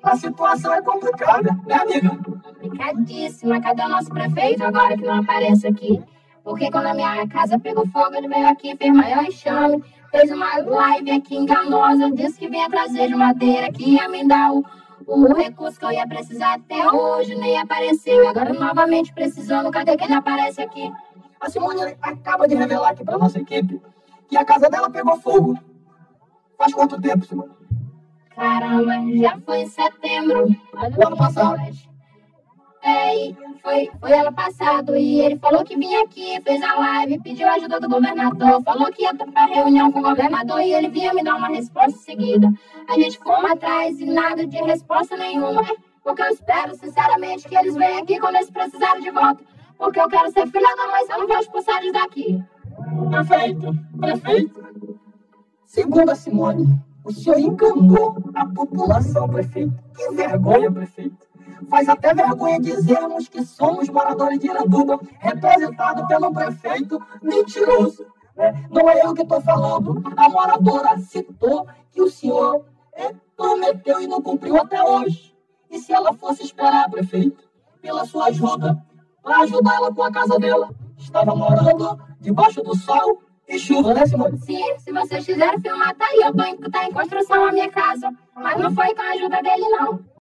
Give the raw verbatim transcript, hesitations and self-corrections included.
A situação é complicada, né, amiga? Complicadíssima. Cadê o nosso prefeito agora que não aparece aqui? Porque quando a minha casa pegou fogo, ele veio aqui, fez maior enxame. Fez uma live aqui enganosa. Disse que vinha trazer de madeira, que ia me dar o, o recurso que eu ia precisar até hoje. Nem apareceu. Agora novamente precisando. Cadê que ele aparece aqui? A Simone acaba de revelar aqui pra nossa equipe que a casa dela pegou fogo. Faz quanto tempo, Simone? Caramba, já foi em setembro. Olha O ano passado. É, e foi, foi ano passado. E ele falou que vinha aqui, fez a live, pediu ajuda do governador. Falou que ia pra reunião com o governador e ele vinha me dar uma resposta em seguida. A gente fomos atrás e nada de resposta nenhuma. Porque eu espero, sinceramente, que eles venham aqui quando eles precisarem de volta. Porque eu quero ser filha da mãe, se eu não vou expulsar eles daqui. Prefeito, prefeito. Segundo a Simone, o senhor enganou a população, prefeito. Que vergonha, prefeito. Faz até vergonha dizermos que somos moradores de Iranduba, representados pelo prefeito mentiroso. Né? Não é eu que estou falando, a moradora citou que o senhor é, prometeu e não cumpriu até hoje. E se ela fosse esperar, prefeito, pela sua ajuda, para ajudar ela com a casa dela, estava morando debaixo do sol e chuva, né, Simone? Sim, se vocês quiserem filmar, tá aí. Eu tô em, tá em construção a minha casa. Mas não foi com a ajuda dele, não.